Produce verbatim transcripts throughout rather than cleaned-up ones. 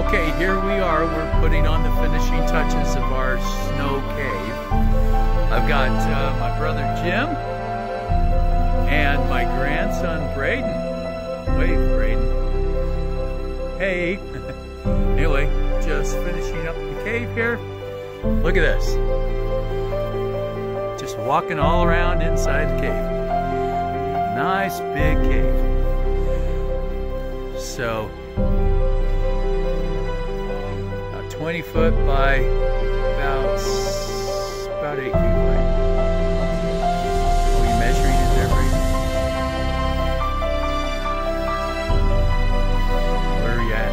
Okay, here we are. We're putting on the finishing touches of our snow cave. I've got uh, my brother Jim and my grandson Braden. Wave, Braden. Hey. Anyway, just finishing up the cave here. Look at this. Just walking all around inside the cave. Nice big cave. So, about twenty foot by about, about eight feet wide. Are we measuring it there, Braden? Where are you at?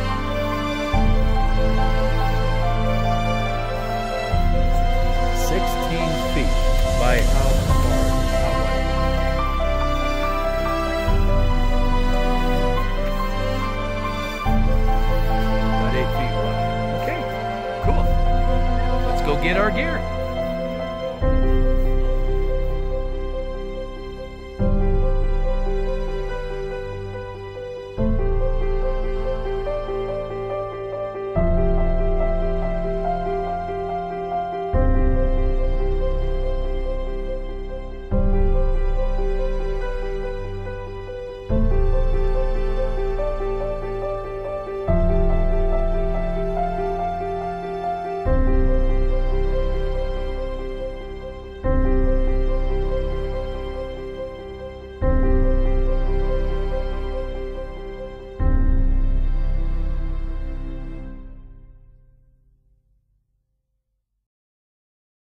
sixteen feet by how far? How wide? About eight feet wide. Okay, cool. Let's go get our gear.